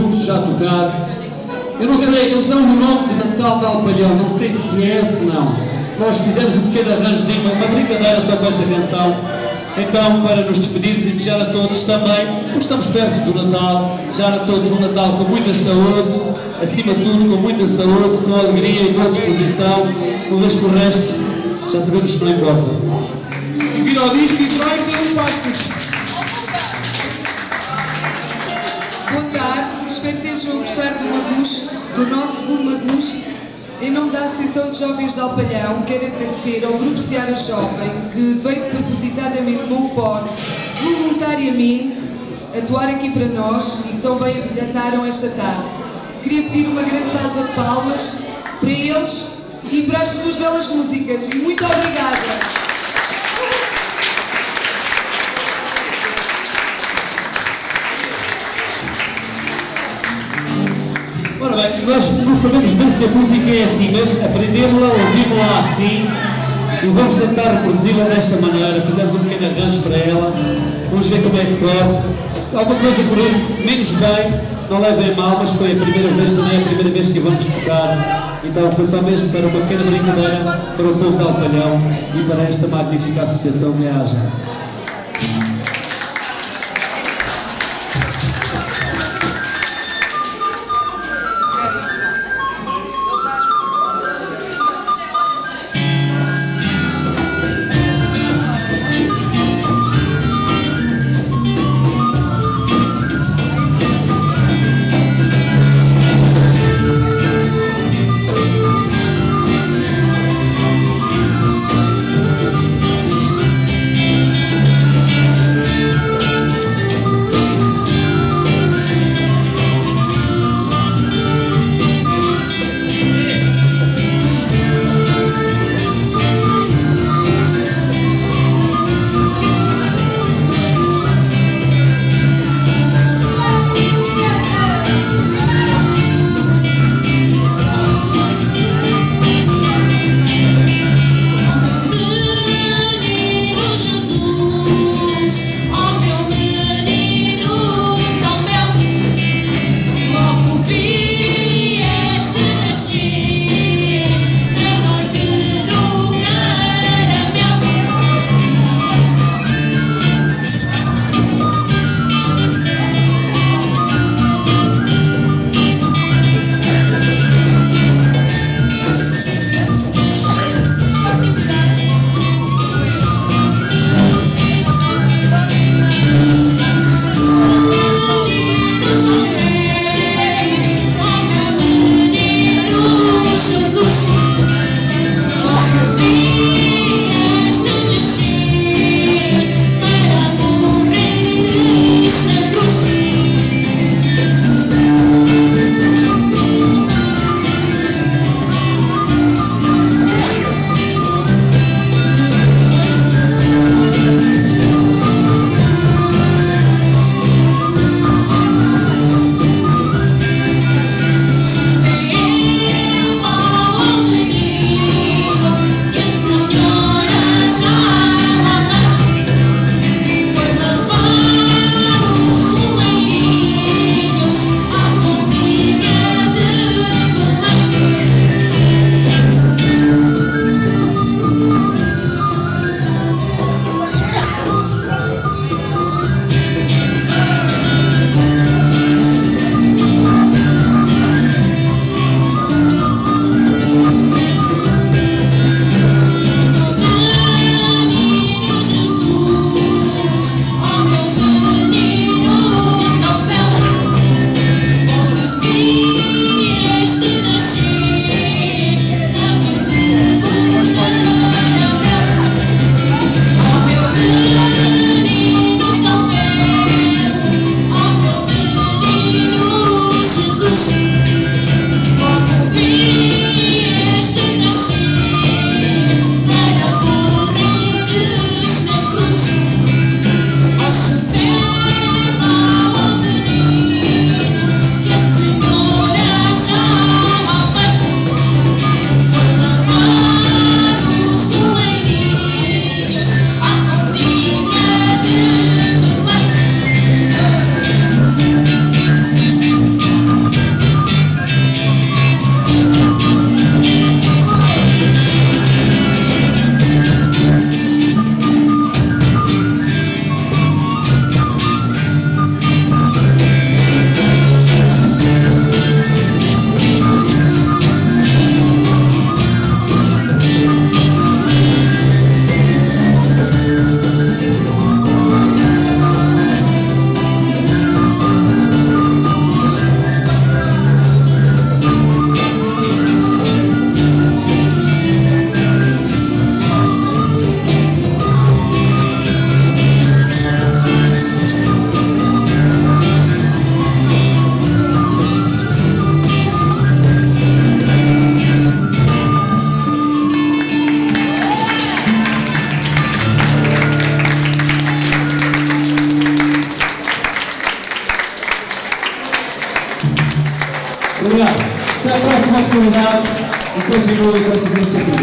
grupos já a tocar. Eu não sei, eles dão o nome de Natal de Alpalhão, não sei se é, se não. Nós fizemos um pequeno arranjozinho, uma brincadeira só com esta canção. Então, para nos despedirmos e desejar a todos também, porque estamos perto do Natal, desejar a todos um Natal com muita saúde, acima de tudo com muita saúde, com alegria e boa disposição, uma vez que o resto já sabemos que não importa. E vira ao disco e vai ter os passos. Boa tarde, espero que estejam a gostar do Maguste, do nosso segundo Maguste. Em nome da Associação de Jovens de Alpalhão, quero agradecer ao Grupo Seara Jovem, que veio propositadamente de Monfort, voluntariamente, atuar aqui para nós e que também abrilhantaram esta tarde. Queria pedir uma grande salva de palmas para eles e para as suas belas músicas. E muito obrigada! Ora bem, nós não sabemos bem se a música é assim, mas aprendemos-la, ouvimos-la assim e vamos tentar reproduzi-la desta maneira. Fizemos um pequeno arranjo para ela, vamos ver como é que corre. Se alguma coisa correr menos bem, não levem mal, mas foi a primeira vez, também a primeira vez que vamos tocar. Então foi só mesmo para uma pequena brincadeira para o povo de Alpalhão e para esta magnífica associação que haja. Obrigado. Até a próxima oportunidade e continue com a presença aqui.